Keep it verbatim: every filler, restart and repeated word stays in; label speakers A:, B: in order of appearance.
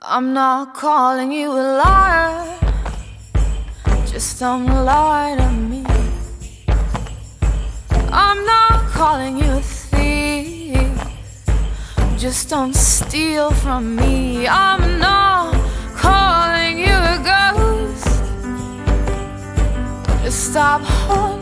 A: I'm not calling you a liar, just don't lie to me. I'm not calling you a thief, just don't steal from me. I'm not calling you a ghost, just stop holding